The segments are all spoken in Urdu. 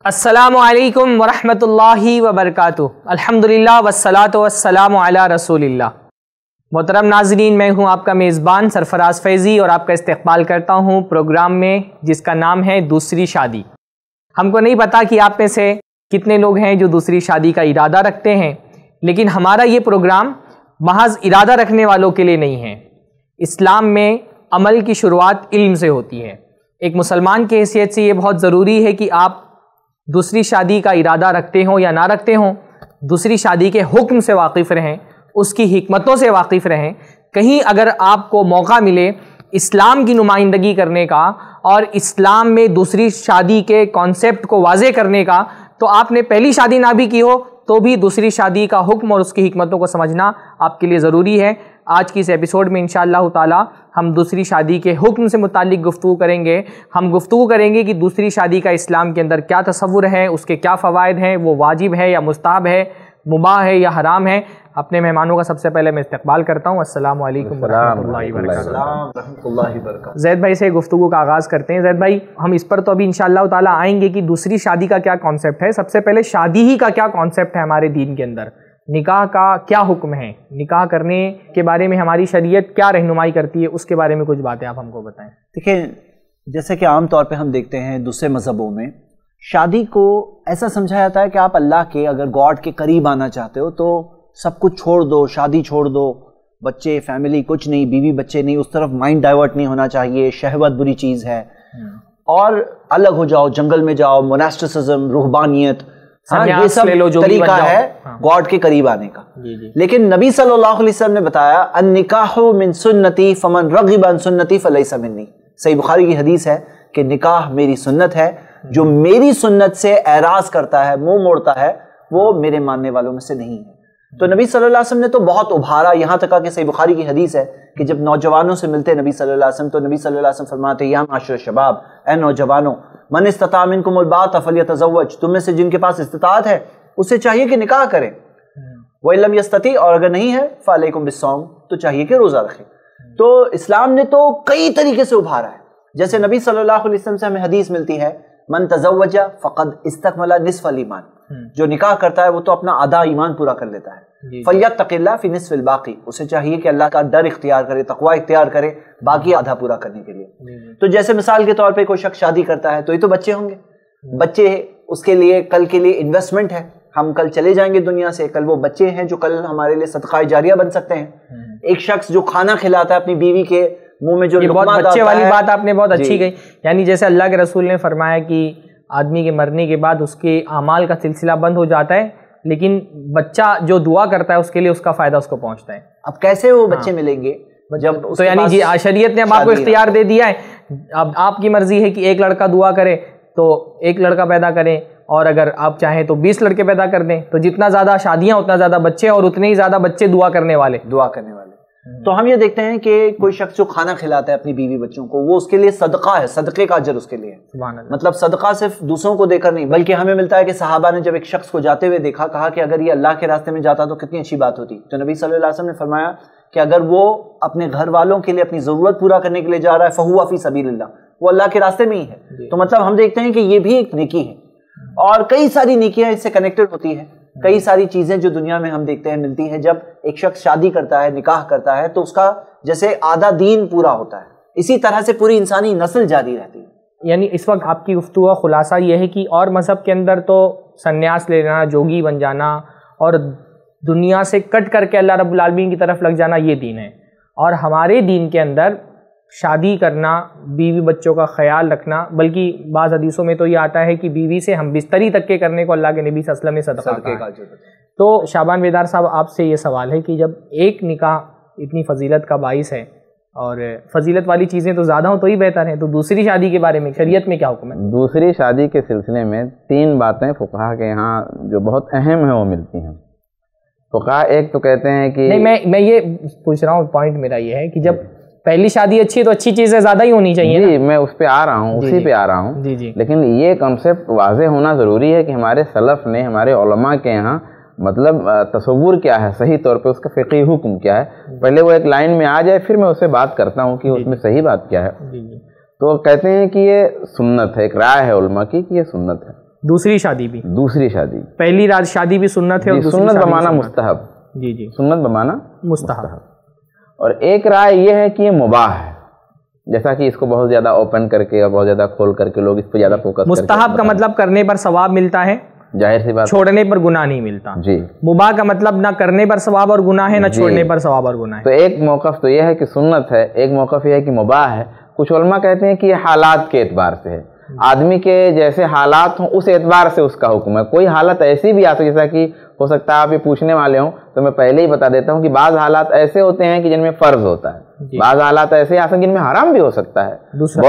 अस्सलामु अलैकुम वरहमतुल्लाहि वबरकातुहू। अल्हम्दुलिल्लाह वस्सलातु वस्सलामु अला रसूलिल्लाह। मोहतरम नाज़रीन, मैं हूँ आपका मेज़बान सरफराज फ़ैज़ी और आपका इस्तक़बाल करता हूँ प्रोग्राम में जिसका नाम है दूसरी शादी। हमको नहीं पता कि आप में से कितने लोग हैं जो दूसरी शादी का इरादा रखते हैं, लेकिन हमारा ये प्रोग्राम महज़ इरादा रखने वालों के लिए नहीं है। इस्लाम में अमल की शुरुआत इल्म से होती है। एक मुसलमान की हैसियत से ये बहुत ज़रूरी है कि आप दूसरी शादी का इरादा रखते हों या ना रखते हों, दूसरी शादी के हुक्म से वाकिफ़ रहें, उसकी हिकमतों से वाकिफ़ रहें। कहीं अगर आपको मौका मिले इस्लाम की नुमाइंदगी करने का और इस्लाम में दूसरी शादी के कॉन्सेप्ट को वाज़े करने का, तो आपने पहली शादी ना भी की हो तो भी दूसरी शादी का हुक्म और उसकी हिकमतों को समझना आपके लिए ज़रूरी है। आज की इस एपिसोड में इंशाअल्लाह ताला हम दूसरी शादी के हुक्म से मुताल्लिक़ गुफ्तगू करेंगे। हम गुफ्तगू करेंगे कि दूसरी शादी का इस्लाम के अंदर क्या तसव्वुर है, उसके क्या फ़वाइद हैं, वो वाजिब है या मुस्ताहब है, मुबाह है या हराम है। अपने मेहमानों का सबसे पहले मैं इस्तक़बाल करता हूँ। अस्सलामु अलैकुम वरहमतुल्लाहि वबरकातुहू। ज़ैद भाई से गुफ्तगू का आगाज़ करते हैं। ज़ैद भाई, हम इस पर तो अभी इंशाअल्लाह ताला आएंगे कि दूसरी शादी का क्या कॉन्सेप्ट है। सबसे पहले शादी ही का क्या कॉन्सेप्ट है हमारे दीन के अंदर, निकाह का क्या हुक्म है, निकाह करने के बारे में हमारी शरीयत क्या रहनुमाई करती है, उसके बारे में कुछ बातें आप हमको बताएं। देखिए, जैसे कि आम तौर पे हम देखते हैं दूसरे मज़हबों में शादी को ऐसा समझा जाता है कि आप अल्लाह के, अगर गॉड के करीब आना चाहते हो तो सब कुछ छोड़ दो, शादी छोड़ दो, बच्चे फैमिली कुछ नहीं, बीवी बच्चे नहीं, उस तरफ माइंड डाइवर्ट नहीं होना चाहिए, शहवत बुरी चीज़ है, और अलग हो जाओ, जंगल में जाओ, मोनास्टिसिज्म, रूहबानियत, ये सब तरीका है गॉड के करीब आने का। लेकिन नबी सल्लल्लाहु अलैहि वसल्लम ने बताया अन-निकाहु मिन सुन्नती फमन रग़िब अन सुन्नती फलैसा मिन्नी। सही बुखारी की हदीस है कि निकाह मेरी सुन्नत है, जो मेरी सुन्नत से एराज करता है, मुंह मोड़ता है, वो मेरे मानने वालों में से नहीं है। तो नबी सल्लल्लाहु अलैहि वसल्लम ने तो बहुत उभारा, यहाँ तक कि सही बुखारी की हदीस है कि जब नौजवानों से मिलते नबी सल्लल्लाहु अलैहि वसल्लम, तो नबी सल्लल्लाहु अलैहि वसल्लम फरमाते या माशर शबाब, ए नौजवानों, मन इस्तता मिनकुमुल बात फल्यतज़व्वज, तुम में से जिनके पास इस्तिताअत है उसे चाहिए कि निकाह करें, व लम यस्तती, और अगर नहीं है फ़अलैकुम बिस्सौम, तो चाहिए कि रोज़ा रखें। तो इस्लाम ने तो कई तरीके से उभारा है। जैसे नबी सल्लल्लाहु अलैहि वसल्लम से हमें हदीस मिलती है मन तज़व्वजा फ़क़द इस्तकमला निस्फ़ल ईमान, जो निकाह करता है वो तो अपना आधा ईमान पूरा कर लेता है। फ़ल्यत्तक़िल्लाह फ़ी निस्फ़िल बाक़ी, उसे चाहिए कि अल्लाह का डर इख्तियार करे, तक़वा इख्तियार करे बाकी आधा पूरा करने के लिए। तो जैसे मिसाल के तौर पे कोई शख्स शादी करता है तो ये तो बच्चे होंगे, बच्चे उसके लिए कल के लिए इन्वेस्टमेंट है, हम कल चले जाएंगे दुनिया से, कल वो बच्चे हैं जो कल हमारे लिए सदका जारिया बन सकते हैं। एक शख्स जो खाना खिलाता है अपनी बीवी के मुंह में, जो बहुत बच्चे वाली बात आपने बहुत अच्छी कही। यानी जैसे अल्लाह के रसूल ने फरमाया कि आदमी के मरने के बाद उसके अमाल का सिलसिला बंद हो जाता है, लेकिन बच्चा जो दुआ करता है उसके लिए उसका फायदा उसको पहुंचता है। अब कैसे वो बच्चे मिलेंगे जब, तो यानी जी शरीयत ने अब आपको इख्तियार दे दिया है, अब आपकी मर्जी है कि एक लड़का दुआ करे तो एक लड़का पैदा करें, और अगर आप चाहें तो 20 लड़के पैदा कर दें। तो जितना ज़्यादा शादियाँ उतना ज़्यादा बच्चे, और उतने ही ज़्यादा बच्चे दुआ करने वाले। तो हम ये देखते हैं कि कोई शख्स जो खाना खिलाता है अपनी बीवी बच्चों को, वो उसके लिए सदका है, सदक़े का अजर उसके लिए। मतलब सदका सिर्फ दूसरों को देकर नहीं, बल्कि हमें मिलता है कि सहाबा ने जब एक शख्स को जाते हुए देखा, कहा कि अगर ये अल्लाह के रास्ते में जाता तो कितनी अच्छी बात होती। तो नबी सल्लल्लाहु अलैहि वसल्लम ने फरमाया कि अगर वो अपने घर वालों के लिए अपनी ज़रूरत पूरा करने के लिए जा रहा है फ़हुवा फ़ी सबीलिल्लाह, वो अल्लाह के रास्ते में ही है। तो मतलब हम देखते हैं कि ये भी एक नेकी है, और कई सारी नेकियां इससे कनेक्टेड होती हैं। कई सारी चीज़ें जो दुनिया में हम देखते हैं मिलती हैं। जब एक शख्स शादी करता है, निकाह करता है, तो उसका जैसे आधा दीन पूरा होता है, इसी तरह से पूरी इंसानी नस्ल जारी रहती है। यानी इस वक्त आपकी गुफ्तगू का खुलासा ये है कि और मज़हब के अंदर तो सन्यास लेना, जोगी बन जाना और दुनिया से कट करके अल्लाह रब्बुल आलमीन की तरफ लग जाना, ये दीन है। और हमारे दीन के अंदर शादी करना, बीवी बच्चों का ख्याल रखना, बल्कि बाज़ हदीसों में तो ये आता है कि बीवी से हम बिस्तरी तक के करने को अल्लाह के नबी सल्लल्लाहु अलैहि वसल्लम ने सदका कहा। तो शाबान बेदार साहब, आपसे ये सवाल है कि जब एक निकाह इतनी फजीलत का बाइस है और फजीलत वाली चीज़ें तो ज़्यादा हो तो ही बेहतर है, तो दूसरी शादी के बारे में शरीयत में क्या हुक्म है? दूसरी शादी के सिलसिले में 3 बातें फुक़हा के यहाँ जो बहुत अहम है वो मिलती हैं। फुक़हा एक तो कहते हैं कि नहीं, मैं ये पूछ रहा हूँ, पॉइंट मेरा ये है कि जब पहली शादी अच्छी है तो अच्छी चीज़ें ज़्यादा ही होनी चाहिए। जी, मैं उस पे आ रहा हूँ, उसी पे आ रहा हूँ। जी। लेकिन ये कॉन्सेप्ट वाज़े होना ज़रूरी है कि हमारे सलफ़ ने, हमारे उलमा के यहाँ मतलब तसव्वुर क्या है, सही तौर पे उसका फ़िक़ही हुक्म क्या है, पहले वो एक लाइन में आ जाए, फिर मैं उससे बात करता हूँ कि उसमें सही बात क्या है। तो कहते हैं कि ये सुन्नत है, एक राय है उलमा की कि ये सुन्नत है। दूसरी शादी भी, दूसरी शादी, पहली रात शादी भी सुन्नत है और सुन्नत बमाना मुस्तहब, जी जी, सुन्नत बमाना मुस्तहब। और एक राय ये है कि ये मुबाह है, जैसा कि इसको बहुत ज्यादा ओपन करके और बहुत ज्यादा खोल करके लोग इस पे ज्यादा फोकस। मुस्तहब का मतलब करने पर सवाब मिलता है, जाहिर सी बात, छोड़ने पर गुनाह नहीं मिलता जी। मुबाह का मतलब ना करने पर सवाब और गुनाह है, ना छोड़ने पर सवाब और गुनाह है। तो एक मौक़िफ़ तो यह है कि सुन्नत है, एक मौक़िफ़ यह है कि मुबाह है। कुछ उलमा कहते हैं कि ये हालात के एतबार से है, आदमी के जैसे हालात हों उस एतबार से उसका हुक्म है। कोई हालत ऐसी भी आ सकती है, जैसा कि हो सकता है आप ये पूछने वाले हों तो मैं पहले ही बता देता हूँ कि बाज़ हालात ऐसे होते हैं कि जिनमें फ़र्ज होता है, बाज़ हालात ऐसे आ सकते हैं जिनमें हराम भी हो सकता है,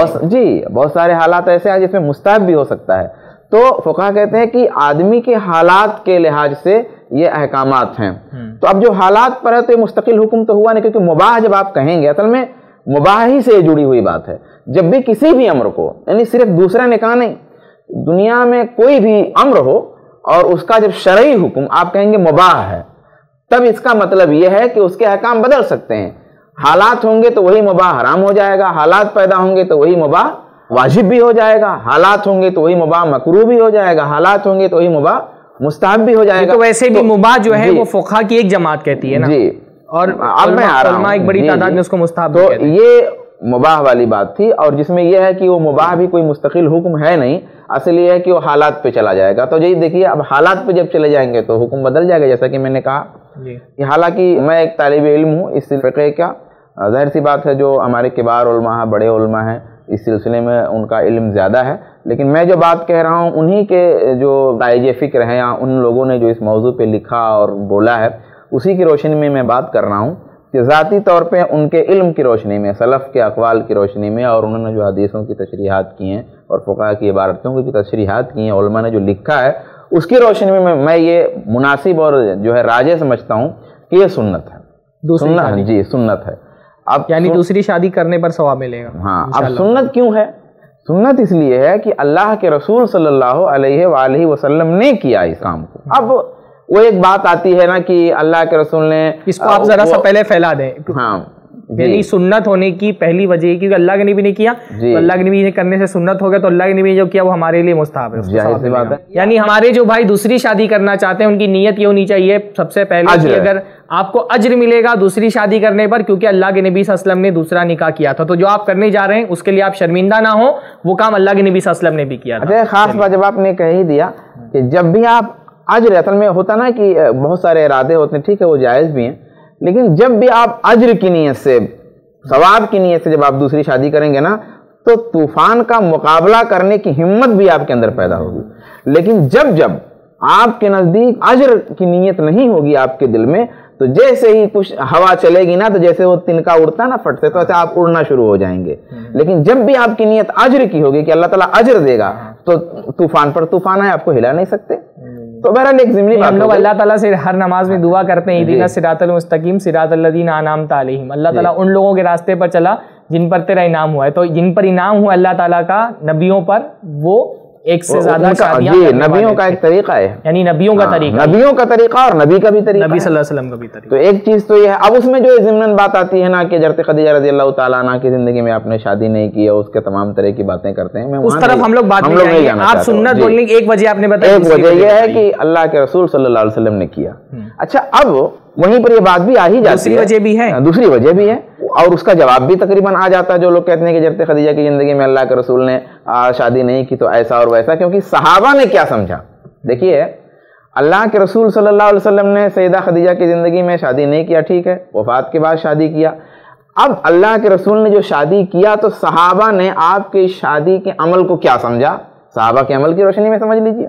बहुत सारे हालात ऐसे हैं जिसमें मुस्तहब भी हो सकता है। तो फुक़हा कहते हैं कि आदमी के हालात के लिहाज से ये अहकामात हैं। तो अब जो हालात पर है तो ये मुस्तकिल हुक्म तो हुआ नहीं, क्योंकि मुबाह जब आप कहेंगे असल में मुबाह ही से जुड़ी हुई बात है। जब भी किसी भी अम्र को, यानी सिर्फ दूसरा निकाह नहीं, दुनिया में कोई भी अम्र हो और उसका जब शरई हुक्म आप कहेंगे मुबाह है, तब इसका मतलब यह है कि उसके अहकाम बदल सकते हैं। हालात होंगे तो वही मुबाह हराम हो जाएगा, हालात पैदा होंगे तो वही मुबाह वाजिब भी हो जाएगा, हालात होंगे तो वही मुबाह मकरूह भी हो जाएगा, हालात होंगे तो वही मुबाह मुस्तहब भी हो जाएगा। तो वैसे भी मुबाह जो है वो फुक़हा की एक जमात कहती है ना जी, और अब मैं आ रहा हूं, एक बड़ी तादाद में उसको मुस्तहब तो ये मुबाह वाली बात थी। और जिसमें यह है कि वो मुबाह भी कोई मुस्तकिल हुक्म है नहीं, असल ये है कि वो हालात पे चला जाएगा। तो यही देखिए, अब हालात पे जब चले जाएंगे तो हुक्म बदल जाएगा, जैसा कि मैंने कहा कि हालांकि मैं एक तालिब इल्म हूँ इस फ़िक़े का, ज़ाहिर सी बात है जो हमारे किबार उलमा हैं, बड़े उलमा हैं, इस सिलसिले में उनका इल्म ज़्यादा है, लेकिन मैं जो बात कह रहा हूँ उन्हीं के जो दायजे फ़िक्र हैं या उन लोगों ने जो इस मौजू पे लिखा और बोला है उसी की रोशनी में मैं बात कर रहा हूँ कि ज़ाती तौर पे उनके इल्म की रोशनी में, सलफ़ के अक़वाल की रोशनी में, और उन्होंने जो हदीसों की तशरीहात की हैं और फुक़हा की इबारतों की तशरीहात की हैं, उलमा ने जो लिखा है उसकी रोशनी में मैं ये मुनासिब और जो है राजे समझता हूँ कि ये सुन्नत है, सुन्नत जी, सुन्नत है। अब यानी दूसरी शादी करने पर सवाब मिलेगा। हाँ, अब सुन्नत क्यों है? सुन्नत इसलिए है कि अल्लाह के रसूल सल्लल्लाहु अलैहि वसल्लम ने किया इस काम को। अब वो एक बात आती है ना कि अल्लाह के रसूल ने, इसको आप जरा सा पहले फैला दें। हाँ, यानी सुन्नत होने की पहली वजह है क्योंकि अल्लाह के नबी ने किया, तो अल्लाह के नबी ने करने से सुन्नत हो गया, तो अल्लाह के नबी ने जो किया वो हमारे लिए मुस्तहब है, जाहिर सी बात है। यानी हमारे जो भाई दूसरी शादी करना चाहते हैं उनकी नीयत ये होनी चाहिए सबसे पहले कि अगर आपको अज्र मिलेगा दूसरी शादी करने पर, क्योंकि अल्लाह के नबी सल्लल्लाहु अलैहि वसल्लम ने दूसरा निकाह किया था, तो जो आप करने जा रहे हैं उसके लिए आप शर्मिंदा ना हो, वो काम अल्लाह के नबी सल्लल्लाहु अलैहि वसल्लम ने भी किया था। अच्छा, खास बात जब आपने कह ही दिया कि जब भी आप अज्र, असल में होता ना कि बहुत सारे इरादे होते हैं, ठीक है वो जायज़ भी हैं, लेकिन जब भी आप अज्र की नीयत से, सवाब की नीयत से जब आप दूसरी शादी करेंगे ना, तो तूफान का मुकाबला करने की हिम्मत भी आपके अंदर पैदा होगी। लेकिन जब जब आपके नज़दीक अज्र की नीयत नहीं होगी आपके दिल में, तो जैसे ही कुछ हवा चलेगी ना, तो जैसे वो तिनका उड़ता ना फट से, तो ऐसे आप उड़ना शुरू हो जाएंगे। लेकिन जब भी आपकी नीयत अज्र की होगी कि अल्लाह ताला अज्र देगा, तो तूफान पर तूफान है, आपको हिला नहीं सकते। तो बहरहाल एक ज़िम्नी बात, हम लोग अल्लाह ताला से हर नमाज में दुआ करते हैं, इहदिना सिरातल मुस्तकीम सिरातल लज़ीना अनअमता अलैहिम, अल्लाह ताला उन लोगों के रास्ते पर चला जिन पर तेरा इनाम हुआ है। तो जिन पर इनाम हुआ अल्लाह ताला का नबियों पर, वो एक से ज्यादा शादियां, नबियों का एक तरीका है, यानी नबियों का तरीका, नबियों का तरीका और नबी का भी तरीका, नबी सल्लल्लाहु अलैहि वसल्लम का भी तरीका। तो एक चीज तो ये है। अब उसमें जो ज़िम्नन बात आती है ना कि हज़रत खदीजा रज़ियल्लाहु ताला अन्हा की जिंदगी में आपने शादी नहीं की है, उसके तमाम तरह की बातें करते हैं, मैं उस तरफ हम लोग बात नहीं जाएंगे। आप सुन्नत बोलने की एक वजह आपने बताया, एक वजह यह है कि अल्लाह के रसूल सल्लल्लाहु अलैहि वसल्लम ने किया। अच्छा, अब वहीं पर ये बात भी आ ही जाती है, दूसरी वजह भी है, दूसरी वजह भी है, और उसका जवाब भी तकरीबन आ जाता है। जो लोग कहते हैं कि हज़रत खदीजा की जिंदगी में अल्लाह के रसूल ने शादी नहीं की तो ऐसा और वैसा, क्योंकि सहाबा ने क्या समझा। देखिए, अल्लाह के रसूल सल्लल्लाहु अलैहि वसल्लम ने सैयदा खदीजा की जिंदगी में शादी नहीं किया, ठीक है, वफात के बाद शादी किया। अब अल्लाह के रसूल ने जो शादी किया, तो सहाबा ने आपकी शादी के अमल को क्या समझा, सहाबा के अमल की रोशनी में समझ लीजिए।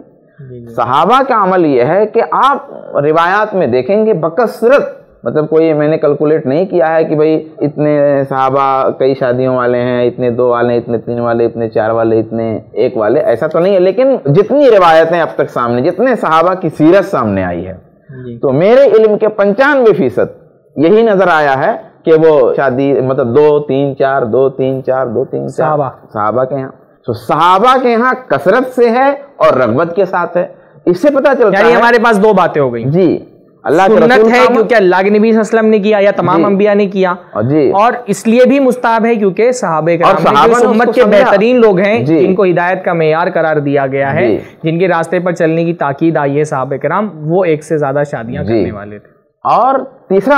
सहाबा का अमल यह है कि आप रिवायात में देखेंगे बकसरत, मतलब कोई मैंने कैलकुलेट नहीं किया है कि भाई इतने सहाबा कई शादियों वाले हैं, इतने 2 वाले, इतने 3 वाले, इतने 4 वाले, इतने 1 वाले, ऐसा तो नहीं है। लेकिन जितनी रिवायतें अब तक सामने, जितने सहाबा की सीरत सामने आई है, तो मेरे इल्म के 95% यही नजर आया है कि वो शादी मतलब 2 3 4 2 3 4 2 3 4 सहाबा के यहाँ, तो सहाबा के यहाँ कसरत से है और रगबत के साथ है। इससे पता चलता है, हमारे पास 2 बातें हो गई जी। اللہ کے سنت ہے کیونکہ اللہ کے نبی صلی اللہ علیہ وسلم نے کیا یا تمام انبیاء نے کیا، اور اس لیے بھی مستحب ہے کیونکہ صحابہ کرام اس امت کے بہترین لوگ ہیں جن کو ہدایت کا معیار قرار دیا گیا ہے، جن کے راستے پر چلنے کی تاکید آئی ہے صحابہ کرام، وہ ایک سے زیادہ شادیاں کرنے والے تھے۔ اور تیسرا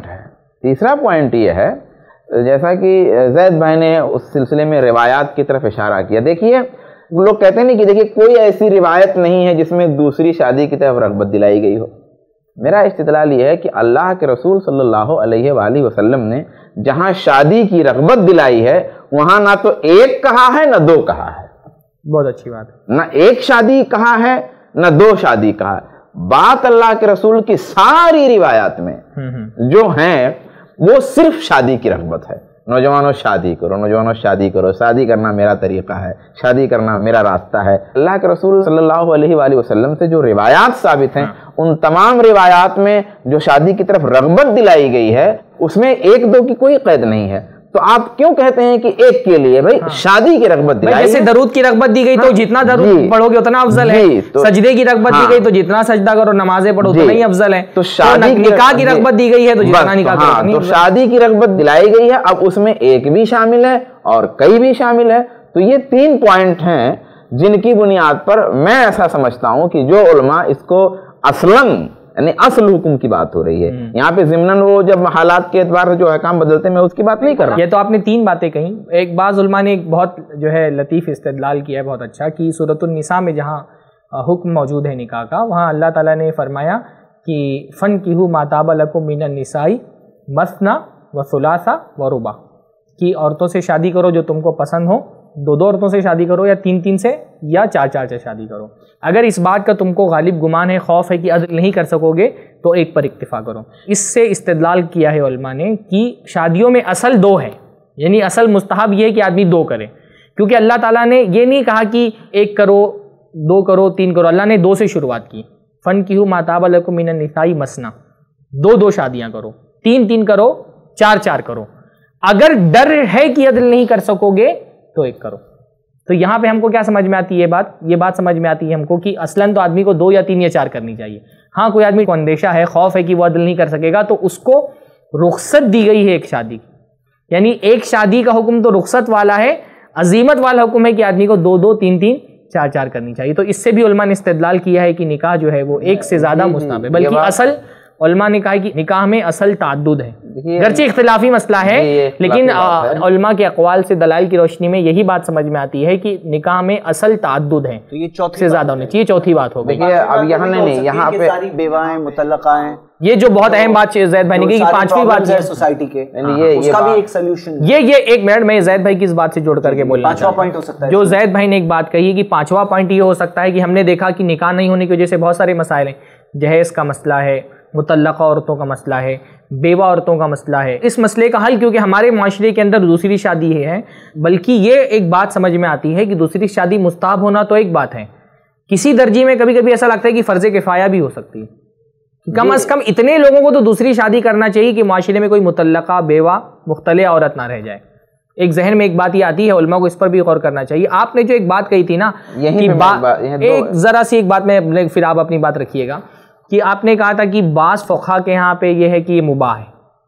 پوائنٹ یہ ہے، جیسا کہ زید بھائی نے اس سلسلے میں روایات کی طرف اشارہ کیا، دیکھیے لوگ کہتے ہیں کہ دیکھیے کوئی ایسی روایت نہیں ہے جس میں دوسری شادی کی طرف رغبت دلائی گئی ہو۔ میرا استدلال یہ ہے کہ اللہ کے رسول صلی اللہ علیہ وآلہ وسلم نے جہاں شادی کی رغبت دلائی ہے وہاں نہ تو ایک کہا ہے نہ دو کہا ہے۔ بہت اچھی بات ہے، نہ ایک شادی کہا ہے نہ دو شادی کہا ہے۔ بات اللہ کے رسول کی ساری روایات میں جو ہیں وہ صرف شادی کی رغبت ہے۔ نوجوانوں شادی کرو، نوجوانوں شادی کرو، شادی کرنا میرا طریقہ ہے، شادی کرنا میرا راستہ ہے۔ اللہ کے رسول صلی اللہ علیہ وآلہ وسلم سے جو روایات ثابت ہیں ان تمام روایات میں جو شادی کی طرف رغبت دلائی گئی ہے اس میں ایک دو کی کوئی قید نہیں ہے، تو آپ کیوں کہتے ہیں کہ ایک کے لیے بھائی شادی کی رغبت دلائی؟ جیسے درود کی رغبت دی گئی تو جتنا درود پڑھو گے اتنا افضل ہے، سجدے کی رغبت دی گئی تو جتنا سجدہ کرو نمازیں پڑھو اتنا ہی افضل ہے، تو نکاح کی رغبت دی گئی ہے تو جتنا نکاح کرو، تو شادی کی رغبت دلائی گئی ہے، اب اس میں ایک بھی شامل ہے اور کئی بھی شامل ہے۔ تو یہ 3 پوائنٹ ہیں جن کی بنیاد پر میں ایسا سمجھتا ہوں کہ جو علماء اس کو اصلاً یعنی اصل حکم کی بات ہو رہی ہے، یہاں پہ ضمناً وہ جب حالات کے اعتبار سے جو احکام بدلتے ہیں میں اس کی بات نہیں کر رہا۔ یہ تو آپ نے 3 باتیں کہیں، ایک بعض علماء نے ایک بہت جو ہے لطیف استدلال کیا ہے بہت اچھا، کہ سورۃ النساء میں جہاں حکم موجود ہے نکاح کا وہاں اللہ تعالیٰ نے فرمایا کہ فَانْكِحُوا مَا طَابَ لَكُم مِّنَ النِّسَاءِ مَثْنَىٰ وَثُلَاثَ وَرُبَاع، کہ عورتوں سے شادی کرو جو تم کو پسند ہو، 2 عورتوں سے شادی کرو یا 3 سے یا 4 سے شادی کرو۔ اگر اس بات کا تم کو غالب گمان ہے، خوف ہے کہ عدل نہیں کر سکو گے تو ایک پر اکتفا کرو۔ اس سے استدلال کیا ہے علماء نے کہ شادیوں میں اصل 2 ہے، یعنی اصل مستحب یہ ہے کہ آدمی 2 کرے، کیونکہ اللہ تعالیٰ نے یہ نہیں کہا کہ 1 کرو 2 کرو 3 کرو، اللہ نے 2 سے شروعات کی، فَانْكِحُوا مَا طَابَ لَكُم مِّنَ النِّسَاءِ مَثْنَىٰ، 2 شادیاں کرو، 3 کرو، 4 کرو، اگر ڈر ہے کہ عدل نہیں کر سکو گے تو 1 کرو۔ تو یہاں پہ ہم کو کیا سمجھ میں آتی ہے یہ بات سمجھ میں آتی ہے ہم کو کہ اصلاً تو آدمی کو 2 یا 3 یا 4 کرنی چاہیے۔ ہاں کوئی آدمی کو اندیشہ ہے، خوف ہے کہ وہ عدل نہیں کر سکے گا تو اس کو رخصت دی گئی ہے ایک شادی کی، یعنی ایک شادی کا حکم تو رخصت والا ہے، عزیمت والا حکم ہے کہ آدمی کو 2 3 4 کرنی چاہیے۔ تو اس سے بھی علماء نے استدلال کیا ہے کہ نکاح جو ہے وہ 1 سے زیادہ مستحب ہے، بلکہ اصل علماء نے کہا کہ نکاح میں اصل تعدد ہے، گرچہ اختلافی مسئلہ ہے لیکن علماء کے اقوال سے دلائل کی روشنی میں یہی بات سمجھ میں آتی ہے کہ نکاح میں اصل تعدد ہے، یہ 4 سے زیادہ ہونے چاہیے، 4تھی بات ہو گئی۔ اب یہاں نہیں، یہاں پہ ساری بیواہیں مطلقہ ہیں، یہ جو بہت اہم بات زید بھائی نے کی، 5ویں بات ہے سوسائٹی کے، اس کا بھی ایک سولوشن۔ یہ 1 منٹ میں زید بھائی کی اس بات سے جوڑ کر کے بولنا چاہتا ہوں، 5واں پوائنٹ ہو سکتا ہے جو زید بھائی نے ایک بات کہی کہ 5واں پوائنٹ یہ ہو سکتا ہے کہ ہم نے دیکھا کہ نکاح نہیں ہونے کی وجہ سے بہت سارے مسائل ہیں، جہیز کا مسئلہ ہے، مطلقہ عورتوں کا مسئلہ ہے، بیوہ عورتوں کا مسئلہ ہے۔ اس مسئلے کا حل کیونکہ ہمارے معاشرے کے اندر دوسری شادی ہے، بلکہ یہ ایک بات سمجھ میں آتی ہے کہ دوسری شادی مستحب ہونا تو ایک بات ہے، کسی درجے میں کبھی کبھی ایسا لگتا ہے کہ فرض کفایہ بھی ہو سکتی ہے، کم از کم اتنے لوگوں کو تو دوسری شادی کرنا چاہیے کہ معاشرے میں کوئی مطلقہ بیوہ مختلع عورت نہ رہ جائے۔ ایک ذہن میں ایک بات یہ آتی ہے، علماء کو اس پر بھی غور کرنا چاہیے۔ آپ نے جو ایک بات کہی تھی نا، ایک ذرا سی ایک بات میں پھر آپ اپنی بات رکھیے گا، کہ آپ نے کہا تھا کہ بعض فقہا کے یہاں پہ یہ ہے کہ یہ مباح ہے،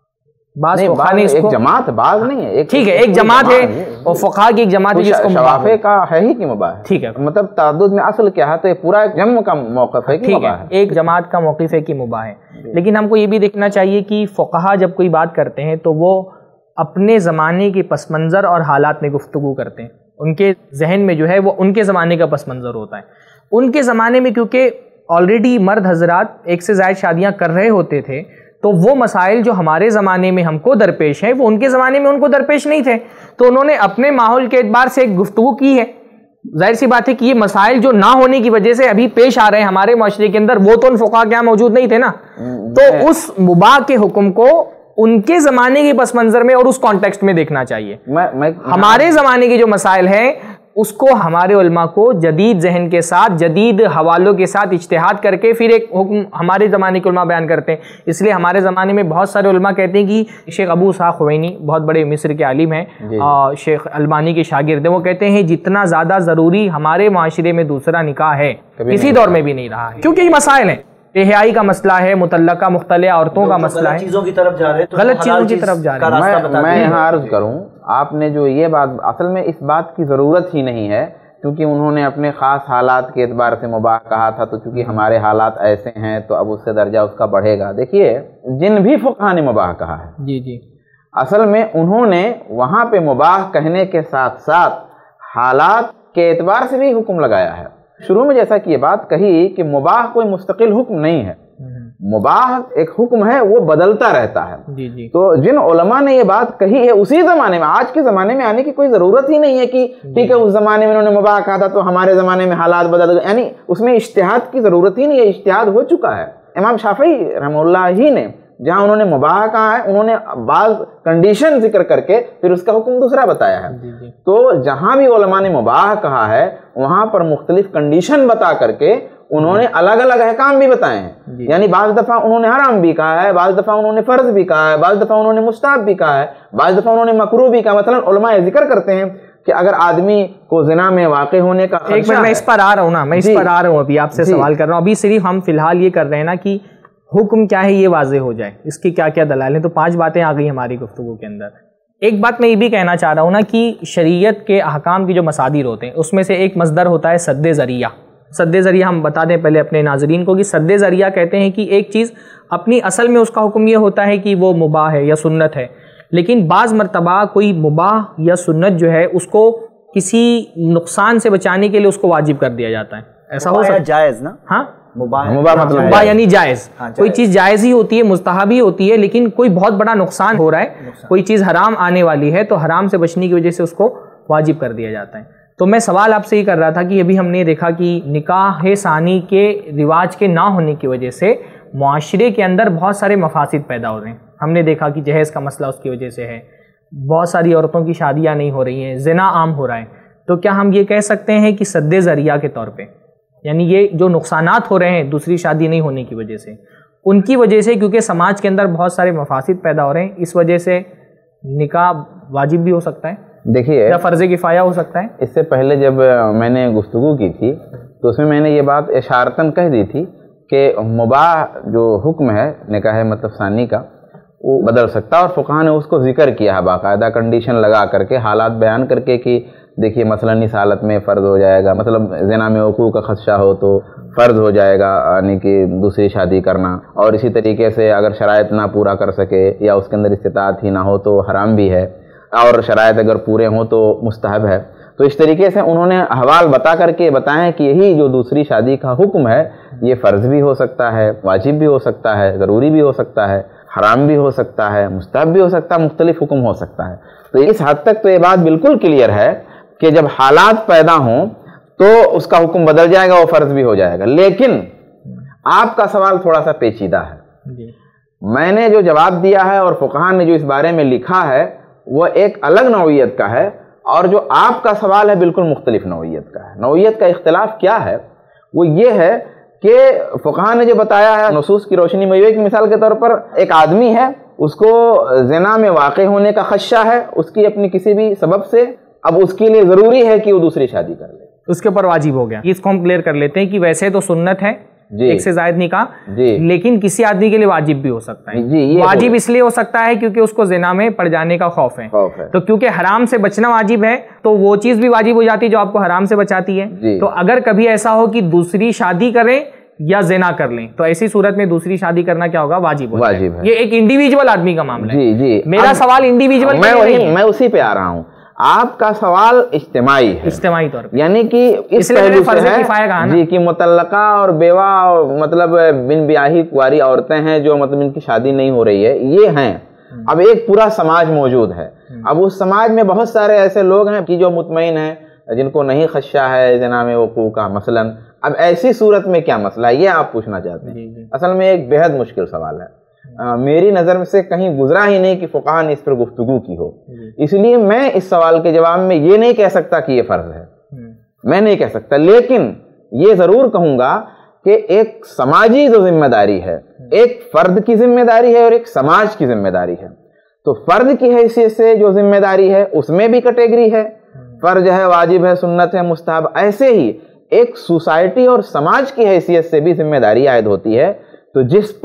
بعض فقہا نے اس کو، ایک جماعت بعض نہیں ہے، ٹھیک ہے ایک جماعت ہے اور فقہا کی ایک جماعت ہے جس کو شوافے کا ہے ہی کہ مباح ہے، ٹھیک ہے، مطلب تعدد میں اصل کیا ہے تو یہ پورا جمع کا موقف ہے کہ مباح ہے، ایک جماعت کا موقف ہے کہ مباح ہے۔ لیکن ہم کو یہ بھی دیکھنا چاہیے کہ فقہا جب کوئی بات کرتے ہیں تو وہ اپنے زمانے کے پس منظر اور حالات میں گفتگو کرتے ہیں، ان کے ذہن میں جو ہے وہ ان کے زمانے کا پس منظر ہوتا ہے۔ ان کے زمانے میں کیونکہ آلریڈی مرد حضرات 1 سے زائد شادیاں کر رہے ہوتے تھے، تو وہ مسائل جو ہمارے زمانے میں ہم کو درپیش ہیں وہ ان کے زمانے میں ان کو درپیش نہیں تھے، تو انہوں نے اپنے ماحول کے اعتبار سے ایک گفتگو کی ہے۔ ظاہر سی بات ہے کہ یہ مسائل جو نہ ہونے کی وجہ سے ابھی پیش آ رہے ہیں ہمارے معاشرے کے اندر، وہ تو ان فقہا کے یہاں موجود نہیں تھے نا، تو اس مباح کے حکم کو ان کے زمانے کے پس منظر میں اور اس کانٹیکسٹ میں دیکھنا چاہیے۔ ہمارے زمانے کے جو مسائل ہیں اس کو ہمارے علماء کو جدید ذہن کے ساتھ، جدید حوالوں کے ساتھ اجتہاد کر کے پھر ایک حکم ہمارے زمانے کے علماء بیان کرتے ہیں۔ اس لیے ہمارے زمانے میں بہت سارے علماء کہتے ہیں کہ شیخ ابو اسحاق خوینی بہت بڑے مصر کے عالم ہیں، شیخ البانی کے شاگرد ہیں، وہ کہتے ہیں جتنا زیادہ ضروری ہمارے معاشرے میں دوسرا نکاح ہے کسی دور میں بھی نہیں رہا ہے، کیونکہ یہ مسائل ہیں، رہائی کا مسئلہ ہے، مطلقہ مختلع عورتوں کا مسئلہ ہے، چیزوں کی طرف جا رہے ہیں، غلط چیزوں کی طرف جا رہے ہیں۔ میں یہاں عرض کروں، آپ نے جو یہ بات، اصل میں اس بات کی ضرورت ہی نہیں ہے، کیونکہ انہوں نے اپنے خاص حالات کے اعتبار سے مباح کہا تھا، تو چونکہ ہمارے حالات ایسے ہیں تو اب اس سے درجہ اس کا بڑھے گا۔ دیکھیے جن بھی فقہا نے مباح کہا ہے، جی جی، اصل میں انہوں نے وہاں پہ مباح کہنے کے ساتھ ساتھ حالات کے اعتبار سے بھی حکم لگایا ہے۔ شروع میں جیسا کہ یہ بات کہی کہ مباح کوئی مستقل حکم نہیں ہے، مباح ایک حکم ہے، وہ بدلتا رہتا ہے۔ جی جی، تو جن علماء نے یہ بات کہی ہے اسی زمانے میں، آج کے زمانے میں آنے کی کوئی ضرورت ہی نہیں ہے کہ ٹھیک ہے اس زمانے میں انہوں نے مباح کہا تھا تو ہمارے زمانے میں حالات بدل گئے، یعنی اس میں اجتہاد کی ضرورت ہی نہیں ہے، اجتہاد ہو چکا ہے۔ امام شافعی رحمہ اللہ ہی نے جہاں انہوں نے مباح کہا ہے، انہوں نے بعض کنڈیشن ذکر کر کے پھر اس کا حکم دوسرا بتایا ہے۔ تو جہاں بھی علماء نے مباح کہا ہے وہاں پر مختلف کنڈیشن بتا کر کے انہوں نے الگ الگ احکام بھی بتائے ہیں، یعنی بعض دفعہ انہوں نے حرام بھی کہا ہے، بعض دفعہ انہوں نے فرض بھی کہا ہے، بعض دفعہ انہوں نے مستحب بھی کہا ہے، بعض دفعہ انہوں نے مکروہ بھی کہا۔ مثلا علماء ذکر کرتے ہیں کہ اگر آدمی کو زنا میں واقع ہونے کا ایک منٹ میں اس پر آ رہا ہوں نا، میں اس پر آ رہا ہوں، ابھی آپ سے سوال کر رہا ہوں، ابھی صرف ہم فی الحال یہ کر رہے ہیں نا کہ حکم کیا ہے یہ واضح ہو جائے، اس کی کیا کیا دلائل ہیں، تو 5 باتیں آ گئی ہماری گفتگو کے اندر۔ ایک بات میں یہ بھی کہنا چاہ رہا ہوں نا کہ شریعت کے احکام کی جو مصادر ہوتے ہیں اس میں سے ایک مصدر ہوتا ہے سد ذریعہ۔ سد ذریعہ ہم بتا دیں پہلے اپنے ناظرین کو کہ سد ذریعہ کہتے ہیں کہ ایک چیز اپنی اصل میں اس کا حکم یہ ہوتا ہے کہ وہ مباح ہے یا سنت ہے، لیکن بعض مرتبہ کوئی مباح یا سنت جو ہے اس کو کسی نقصان سے بچانے کے لیے اس کو واجب کر دیا جاتا ہے۔ ایسا ہو سکتا ہے جائز نا، ہاں، مباح یعنی جائز، کوئی چیز جائز ہی ہوتی ہے، مستحب ہی ہوتی ہے، لیکن کوئی بہت بڑا نقصان ہو رہا ہے، کوئی چیز حرام آنے والی ہے تو حرام سے بچنے کی وجہ سے اس کو واجب کر دیا جاتا ہے۔ تو میں سوال آپ سے یہ کر رہا تھا کہ ابھی ہم نے دیکھا کہ نکاح ثانی کے رواج کے نہ ہونے کی وجہ سے معاشرے کے اندر بہت سارے مفاسد پیدا ہو رہے ہیں۔ ہم نے دیکھا کہ جہیز کا مسئلہ اس کی وجہ سے ہے، بہت ساری عورتوں کی شادیاں نہیں ہو رہی ہیں، زنا عام ہو رہا ہے۔ تو کیا ہم یہ کہہ سکتے ہیں کہ سد ذریعہ کے طور پہ، یعنی یہ جو نقصانات ہو رہے ہیں دوسری شادی نہیں ہونے کی وجہ سے، ان کی وجہ سے کیونکہ سماج کے اندر بہت سارے مفاسد پیدا ہو رہے ہیں، اس وجہ سے نکاح واجب بھی ہو سکتا ہے، دیکھیے یا فرض کفایہ ہو سکتا ہے؟ اس سے پہلے جب میں نے گفتگو کی تھی تو اس میں نے یہ بات اشارتاً کہہ دی تھی کہ مباح جو حکم ہے نکاح مطلب ثانی کا وہ بدل سکتا ہے، اور فقہا نے اس کو ذکر کیا ہے باقاعدہ کنڈیشن لگا کر کے، حالات بیان کر کے کہ دیکھیے مثلا اس حالت میں فرض ہو جائے گا، مطلب زنا میں وقوع کا خدشہ ہو تو فرض ہو جائے گا یعنی کہ دوسری شادی کرنا، اور اسی طریقے سے اگر شرائط نہ پورا کر سکے یا اس کے اندر استطاعت ہی نہ ہو تو حرام بھی ہے، اور شرائط اگر پورے ہوں تو مستحب ہے۔ تو اس طریقے سے انہوں نے احوال بتا کر کے بتائیں کہ یہی جو دوسری شادی کا حکم ہے یہ فرض بھی ہو سکتا ہے، واجب بھی ہو سکتا ہے، ضروری بھی ہو سکتا ہے، حرام بھی ہو سکتا ہے، مستحب بھی ہو سکتا ہے، مختلف حکم ہو سکتا ہے۔ تو اس حد تک تو یہ بات بالکل کلیئر ہے کہ جب حالات پیدا ہوں تو اس کا حکم بدل جائے گا، وہ فرض بھی ہو جائے گا۔ لیکن آپ کا سوال تھوڑا سا پیچیدہ ہے، میں نے جو جواب دیا ہے اور فقہا نے جو اس بارے میں لکھا ہے وہ ایک الگ نوعیت کا ہے، اور جو آپ کا سوال ہے بالکل مختلف نوعیت کا ہے۔ نوعیت کا اختلاف کیا ہے؟ وہ یہ ہے کہ فقہا نے جو بتایا ہے نصوص کی روشنی میں، ایک مثال کے طور پر ایک آدمی ہے، اس کو زنا میں واقع ہونے کا خدشہ ہے اس کی اپنی کسی بھی سبب سے، اب اس کے لیے ضروری ہے کہ وہ دوسری شادی کر لے، اس کے اوپر واجب ہو گیا۔ اس کو ہم کلیئر کر لیتے ہیں کہ ویسے تو سنت ہے ایک سے زائد نکاح، لیکن کسی آدمی کے لیے واجب بھی ہو سکتا ہے۔ واجب اس لیے ہو سکتا ہے کیونکہ اس کو زنا میں پڑ جانے کا خوف ہے، تو کیونکہ حرام سے بچنا واجب ہے تو وہ چیز بھی واجب ہو جاتی ہے جو آپ کو حرام سے بچاتی ہے۔ تو اگر کبھی ایسا ہو کہ دوسری شادی کریں یا زنا کر لیں تو ایسی صورت میں دوسری شادی کرنا کیا ہوگا؟ واجب ہوگا۔ یہ ایک انڈیویجول آدمی کا معاملہ ہے۔ میرا سوال انڈیویجول میں اسی پہ آ رہا ہوں، آپ کا سوال اجتماعی ہے، اجتماعی طور پہ، یعنی کہ اس پہلو سے ہے جی کہ مطلقہ اور بیوہ مطلب بن بیاہی کنواری عورتیں ہیں جو مطلب ان کی شادی نہیں ہو رہی ہے، یہ ہیں۔ اب ایک پورا سماج موجود ہے، اب اس سماج میں بہت سارے ایسے لوگ ہیں کہ جو مطمئن ہیں، جن کو نہیں خدشہ ہے زنا میں وقوع کا مثلاً۔ اب ایسی صورت میں کیا مسئلہ ہے یہ آپ پوچھنا چاہتے ہیں؟ اصل میں ایک بہت مشکل سوال ہے، میری نظر سے کہیں گزرا ہی نہیں کہ فقہا نے اس پر گفتگو کی ہو، اس لیے میں اس سوال کے جواب میں یہ نہیں کہہ سکتا کہ یہ فرض ہے، میں نہیں کہہ سکتا، لیکن یہ ضرور کہوں گا کہ ایک سماجی جو ذمہ داری ہے، ایک فرد کی ذمہ داری ہے اور ایک سماج کی ذمہ داری ہے۔ تو فرد کی حیثیت سے جو ذمہ داری ہے اس میں بھی کیٹیگری ہے، فرض ہے، واجب ہے، سنت ہے، مستحب، ایسے ہی ایک سوسائٹی اور سماج کی حیثیت سے بھی ذمہ داری عائد ہوتی ہے. تو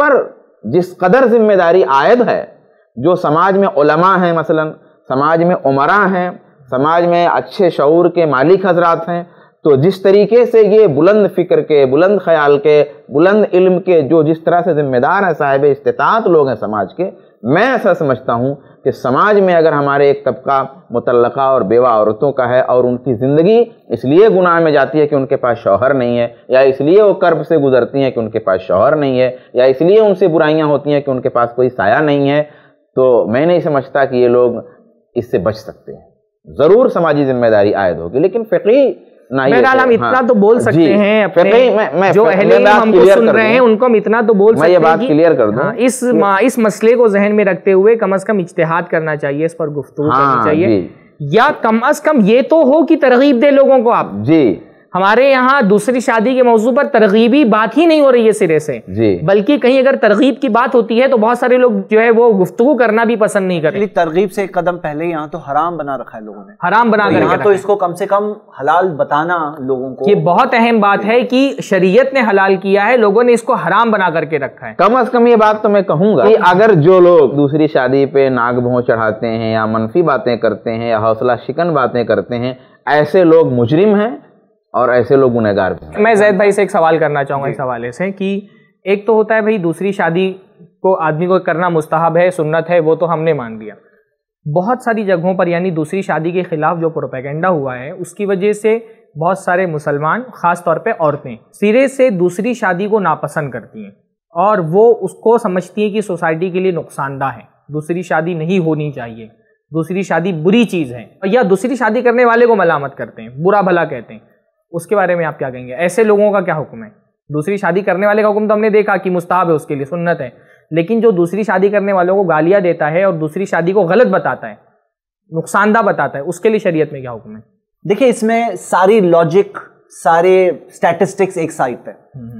جس قدر ذمہ داری عائد ہے، جو سماج میں علماء ہیں، مثلا سماج میں عمراء ہیں، سماج میں اچھے شعور کے مالک حضرات ہیں، تو جس طریقے سے یہ بلند فکر کے، بلند خیال کے، بلند علم کے جو جس طرح سے ذمہ دار ہیں، صاحب استطاعت لوگ ہیں سماج کے، میں ایسا سمجھتا ہوں کہ سماج میں اگر ہمارے ایک طبقہ مطلقہ اور بیوہ عورتوں کا ہے اور ان کی زندگی اس لیے گناہ میں جاتی ہے کہ ان کے پاس شوہر نہیں ہے، یا اس لیے وہ کرب سے گزرتی ہیں کہ ان کے پاس شوہر نہیں ہے، یا اس لیے ان سے برائیاں ہوتی ہیں کہ ان کے پاس کوئی سایہ نہیں ہے، تو میں نہیں سمجھتا کہ یہ لوگ اس سے بچ سکتے ہیں. ضرور سماجی ذمہ داری عائد ہوگی، لیکن فقہی بہرحال ہم اتنا تو بول سکتے ہیں اپنے جو اہل علم ہم کو سن رہے ہیں ان کو ہم اتنا تو بول سکتے ہیں. میں یہ بات کلیئر کر دوں، اس مسئلے کو ذہن میں رکھتے ہوئے کم از کم اجتہاد کرنا چاہیے، اس پر گفتگو کرنی چاہیے، یا کم از کم یہ تو ہو کہ ترغیب دے لوگوں کو. آپ ہمارے یہاں دوسری شادی کے موضوع پر ترغیبی بات ہی نہیں ہو رہی ہے سرے سے، بلکہ کہیں اگر ترغیب کی بات ہوتی ہے تو بہت سارے لوگ جو ہے وہ گفتگو کرنا بھی پسند نہیں کرتے. ترغیب سے ایک قدم پہلے یہاں تو حرام بنا رکھا ہے لوگوں نے، حرام بنا کر یہاں تو اس کو کم سے کم حلال بتانا لوگوں کو. یہ بہت اہم بات ہے کہ شریعت نے حلال کیا ہے، لوگوں نے اس کو حرام بنا کر کے رکھا ہے. کم از کم یہ بات تو میں کہوں گا کہ اگر جو لوگ دوسری شادی پہ ناگ بھونگ چڑھاتے ہیں یا منفی باتیں کرتے ہیں یا حوصلہ شکن باتیں کرتے ہیں، ایسے لوگ مجرم ہیں اور ایسے لوگ گنہگار بھی ہیں. میں زید بھائی سے ایک سوال کرنا چاہوں گا اس حوالے سے کہ ایک تو ہوتا ہے بھائی دوسری شادی کو آدمی کو کرنا مستحب ہے، سنت ہے، وہ تو ہم نے مان لیا. بہت ساری جگہوں پر یعنی دوسری شادی کے خلاف جو پروپیگنڈا ہوا ہے اس کی وجہ سے بہت سارے مسلمان، خاص طور پہ عورتیں، سرے سے دوسری شادی کو ناپسند کرتی ہیں اور وہ اس کو سمجھتی ہیں کہ سوسائٹی کے لیے نقصان دہ ہے، دوسری شادی نہیں ہونی چاہیے، دوسری شادی بری چیز ہے، یا دوسری شادی کرنے والے کو ملامت کرتے ہیں، برا بھلا کہتے ہیں. اس کے بارے میں آپ کیا کہیں گے؟ ایسے لوگوں کا کیا حکم ہے؟ دوسری شادی کرنے والے کا حکم تو ہم نے دیکھا کہ مستحب ہے، اس کے لیے سنت ہے، لیکن جو دوسری شادی کرنے والوں کو گالیاں دیتا ہے اور دوسری شادی کو غلط بتاتا ہے، نقصان دہ بتاتا ہے، اس کے لیے شریعت میں کیا حکم ہے؟ دیکھیں اس میں ساری لاجک، سارے سٹیٹسٹکس ایک سائڈ پہ،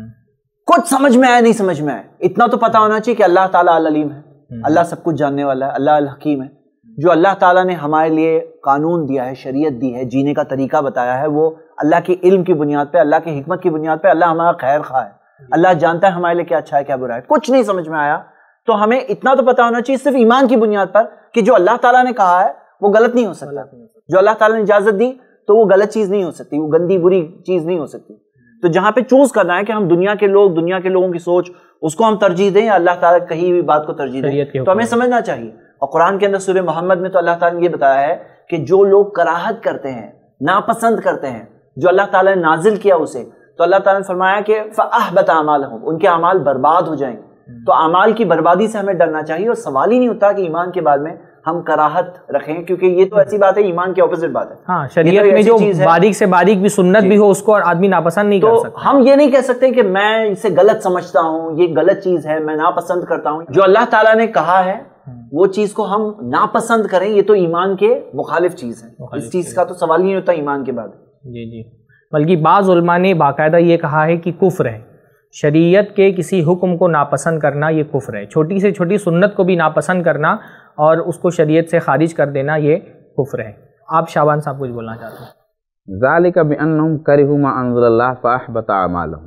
کچھ سمجھ میں آیا نہیں سمجھ میں آیا، اتنا تو پتا ہونا چاہیے کہ اللہ تعالیٰ العلیم ہے، اللہ سب کچھ جاننے والا ہے، اللہ الحکیم ہے. جو اللہ تعالیٰ نے ہمارے لیے قانون دیا ہے، شریعت دی ہے، جینے کا طریقہ بتایا ہے، وہ اللہ کے علم کی بنیاد پہ، اللہ کی حکمت کی بنیاد پہ. اللہ ہمارا خیر خواہ ہے، اللہ جانتا ہے ہمارے لیے کیا اچھا ہے کیا برا ہے. کچھ نہیں سمجھ میں آیا تو ہمیں اتنا تو پتا ہونا چاہیے صرف ایمان کی بنیاد پر کہ جو اللہ تعالیٰ نے کہا ہے وہ غلط نہیں ہو سکتا، جو اللہ تعالیٰ نے اجازت دی تو وہ غلط چیز نہیں ہو سکتی، وہ گندی بری چیز نہیں ہو سکتی. تو جہاں پہ چوز کرنا ہے کہ ہم دنیا کے لوگوں کی سوچ اس کو ہم ترجیح دیں یا اللہ تعالیٰ کہی ہوئی بات کو ترجیح دیں، تو ہمیں سمجھنا چاہیے. اور قرآن کے اندر سورہ محمد میں تو اللہ تعالیٰ نے یہ بتایا ہے کہ جو لوگ کراہت کرتے ہیں، ناپسند کرتے ہیں جو اللہ تعالیٰ نے نازل کیا اسے، تو اللہ تعالیٰ نے فرمایا کہ فَأَحْبَطَ أَعْمَالَهُمْ، ان کے اعمال برباد ہو جائیں گے. تو اعمال کی بربادی سے ہمیں ڈرنا چاہیے، اور سوال ہی نہیں ہوتا کہ ایمان کے بعد میں ہم کراہت رکھیں، کیونکہ یہ تو ایسی بات ہے، ایمان کے اپوزٹ بات ہے. ہاں، شریعت میں جو باریک سے باریک بھی سنت بھی ہو اس کو آدمی ناپسند نہیں کر سکتا. ہم یہ نہیں کہہ سکتے کہ میں اسے غلط سمجھتا ہوں، یہ غلط چیز ہے، میں ناپسند کرتا ہوں. جو اللہ تعالیٰ نے کہا ہے وہ چیز کو ہم ناپسند کریں، یہ تو ایمان کے مخالف چیز ہے، اس چیز کا تو سوال ہی نہیں ہوتا ایمان کے بعد. جی بلکہ بعض علماء نے باقاعدہ یہ کہا ہے کہ کفر ہے، شریعت کے کسی حکم کو ناپسند کرنا یہ کفر ہے، چھوٹی سے چھوٹی سنت کو بھی ناپسند کرنا اور اس کو شریعت سے خارج کر دینا یہ کفر ہے. آپ شابان صاحب کچھ بولنا چاہتے ہیں؟ ذالک بانہم کرہوا ما انزل اللہ فاحبط اعمالہم.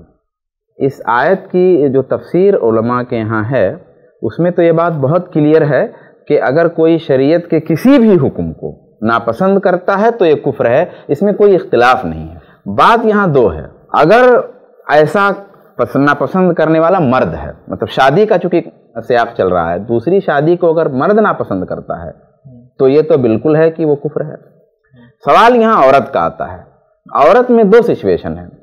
اس آیت کی جو تفسیر علماء کے یہاں ہے اس میں تو یہ بات بہت کلیئر ہے کہ اگر کوئی شریعت کے کسی بھی حکم کو ناپسند کرتا ہے تو یہ کفر ہے، اس میں کوئی اختلاف نہیں ہے. بات یہاں دو ہے، اگر ایسا ناپسند کرنے والا مرد ہے، مطلب شادی کا چونکہ سیاق چل رہا ہے، دوسری شادی کو اگر مرد ناپسند کرتا ہے تو یہ تو بالکل ہے کہ وہ کفر ہے. سوال یہاں عورت کا آتا ہے. عورت میں دو سچویشن ہیں.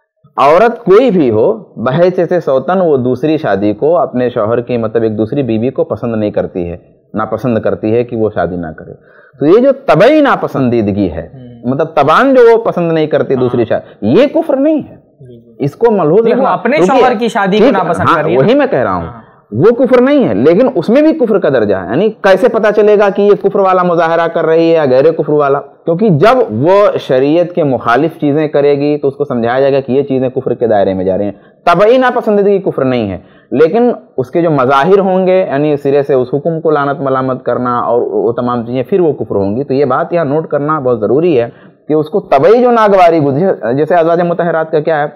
عورت کوئی بھی ہو بحیثیت سوتن وہ دوسری شادی کو اپنے شوہر کی مطلب ایک دوسری بیوی کو پسند نہیں کرتی ہے، ناپسند کرتی ہے کہ وہ شادی نہ کرے. تو یہ جو طبعی ناپسندیدگی ہے، مطلب طبعاً جو وہ پسند نہیں کرتی دوسری شادی، یہ کفر نہیں ہے. اس کو ملحوظ رکھنا، اپنے شوہر کی شادی کو ناپسند کر رہی ہے، وہی میں کہہ رہا ہوں، وہ کفر نہیں ہے، لیکن اس میں بھی کفر کا درجہ ہے. یعنی کیسے پتا چلے گا کہ یہ کفر والا مظاہرہ کر رہی ہے یا غیر کفر والا؟ کیونکہ جب وہ شریعت کے مخالف چیزیں کرے گی تو اس کو سمجھایا جائے گا کہ یہ چیزیں کفر کے دائرے میں جا رہی ہیں. طبعی ناپسندیدگی کفر نہیں ہے، لیکن اس کے جو مظاہر ہوں گے، یعنی سرے سے اس حکم کو لعنت ملامت کرنا اور وہ تمام چیزیں، پھر وہ کفر ہوں گی. تو یہ بات یہاں نوٹ کرنا بہت ضروری ہے کہ اس کو तबई जो नागवारी गुजरी, जैसे अज़वाज मुतहरात का क्या है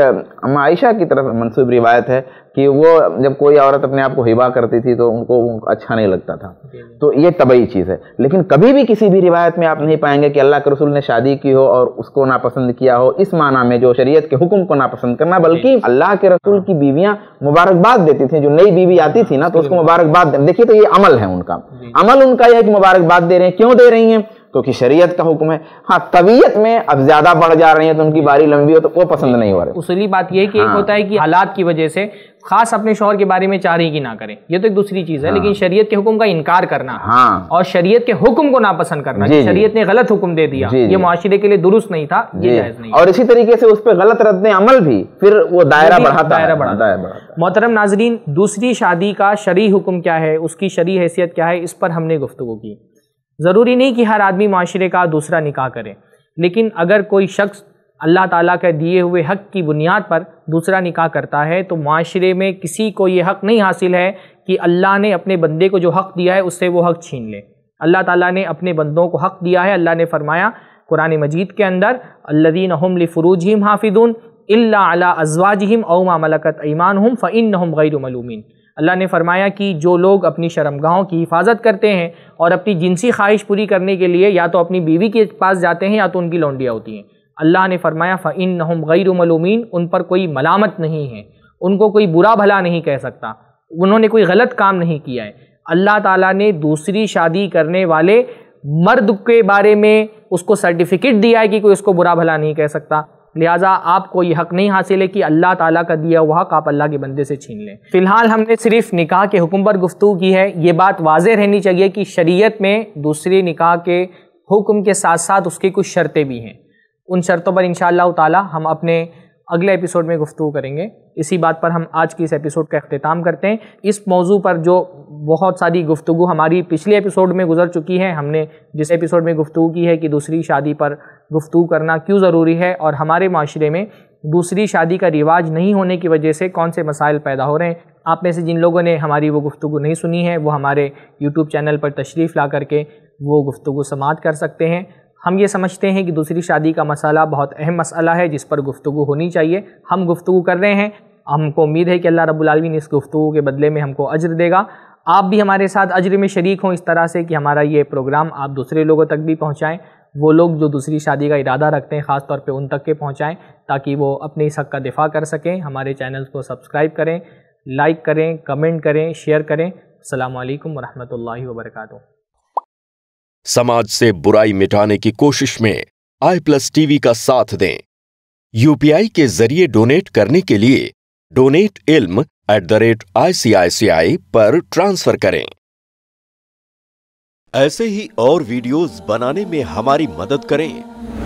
कि आयशा की तरफ मंसूब रिवायत है कि वो जब कोई औरत अपने आप को हिबा करती थी तो उनको अच्छा नहीं लगता था, तो ये तबई चीज़ है। लेकिन कभी भी किसी भी रिवायत में आप नहीं पाएंगे कि अल्लाह के रसूल ने शादी की हो और उसको नापसंद किया हो, इस माना में जो शरीयत के हुक्म को नापसंद करना, बल्कि अल्लाह के रसूल की बीवियां मुबारकबाद देती थी। जो नई बीवी आती थी ना तो उसको मुबारकबाद, देखिए तो ये अमल है उनका, अमल उनका यह है कि मुबारकबाद दे रहे हैं। क्यों दे रही हैं? क्योंकि शरीयत का हुक्म है। हाँ, तबीयत में अब ज्यादा बढ़ जा रही है तो उनकी बारी लंबी हो तो वो पसंद नहीं हो रही। उसूली बात ये है कि एक होता है कि हालात की वजह से खास अपने शौहर के बारे में चाह रही कि ना करें, ये तो एक दूसरी चीज है। लेकिन शरीयत के हुक्म का इनकार करना और शरीयत के हुक्म को नापसंद करना, शरीयत ने गलत हुक्म दे दिया, ये मुआशरे के लिए दुरुस्त नहीं था, ये जायज नहीं। और इसी तरीके से उस पर गलत रद्द अमल भी फिर वो दायरा बढ़ाता है। मोहतरम नाजरीन, दूसरी शादी का शरई हुक्म क्या है, उसकी शरई हैसियत क्या है, इस पर हमने गुफ्तगू की। ज़रूरी नहीं कि हर आदमी माशरे का दूसरा निकाह करे, लेकिन अगर कोई शख्स अल्लाह ताला के दिए हुए हक़ की बुनियाद पर दूसरा निकाह करता है तो माशरे में किसी को ये हक़ नहीं हासिल है कि अल्लाह ने अपने बंदे को जो हक़ दिया है उससे वो हक़ छीन ले। अल्लाह ताला ने अपने बंदों को हक़ दिया है। अल्लाह ने फरमाया कुरान मजीद के अंदर, अल्लज़ीना हुम लिफ़ुरूजिहिम हाफ़िज़ून इल्ला अला अज़वाजिहिम औ मा मलकत अयमानुहुम फ़इन्नहुम गैरु मलूमीन। अल्लाह ने फरमाया कि जो लोग अपनी शर्मगाहों की हिफाजत करते हैं और अपनी जिनसी ख्वाहिश पूरी करने के लिए या तो अपनी बीवी के पास जाते हैं या तो उनकी लौंडियाँ होती हैं, अल्लाह ने फरमाया फ़इन्नहुम गैरु मलूमीन, उन पर कोई मलामत नहीं है, उनको कोई बुरा भला नहीं कह सकता, उन्होंने कोई गलत काम नहीं किया है। अल्लाह ताला ने दूसरी शादी करने वाले मर्द के बारे में उसको सर्टिफिकेट दिया है कि कोई उसको बुरा भला नहीं कह सकता। लिहाजा आपको ये हक़ नहीं हासिल है कि अल्लाह ताला का दिया हुआ हक़ आप अल्लाह के बंदे से छीन लें। फ़िलहाल हमने सिर्फ निकाह के हुक्म पर गुफ्तगू की है। ये बात वाज़ेह रहनी चाहिए कि शरीयत में दूसरे निकाह के हुक्म के साथ साथ उसकी कुछ शर्तें भी हैं। उन शर्तों पर इंशाअल्लाह ताला हम अपने अगले एपिसोड में गुफ्तगू करेंगे। इसी बात पर हम आज की इस एपिसोड का अख्तिताम करते हैं। इस मौजू पर जो बहुत सारी गुफ्तगू हमारी पिछले एपिसोड में गुजर चुकी है, हमने जिस एपिसोड में गुफ्तगू की है कि दूसरी शादी पर गुफ्तगू करना क्यों ज़रूरी है और हमारे माशरे में दूसरी शादी का रिवाज नहीं होने की वजह से कौन से मसाइल पैदा हो रहे हैं, आप में से जिन लोगों ने हमारी वो गुफ्तगू नहीं सुनी है वो हमारे यूट्यूब चैनल पर तशरीफ़ ला करके वो गुफ्तगू समाअत कर सकते हैं। हम ये समझते हैं कि दूसरी शादी का मसला बहुत अहम मसला है जिस पर गुफ्तगू होनी चाहिए। हम गुफ्तगू कर रहे हैं, हमको उम्मीद है कि अल्लाह रब्बुल आलमीन इस गुफ्तगू के बदले में हमको अज्र देगा। आप भी हमारे साथ अज्र में शरीक हों इस तरह से कि हमारा ये प्रोग्राम आप दूसरे लोगों तक भी पहुँचाएँ। वो लोग जो दूसरी शादी का इरादा रखते हैं ख़ास तौर पे उन तक के पहुँचाएँ ताकि वो अपने इस हक़ का दिफ़ा कर सकें। हमारे चैनल्स को सब्सक्राइब करें, लाइक करें, कमेंट करें, शेयर करें। अस्सलामु अलैकुम वरहमतुल्लाहि वबरकातुहू। समाज से बुराई मिटाने की कोशिश में iPlusTV का साथ दें। UPI के जरिए डोनेट करने के लिए donate@ICICI पर ट्रांसफर करें। ऐसे ही और वीडियोस बनाने में हमारी मदद करें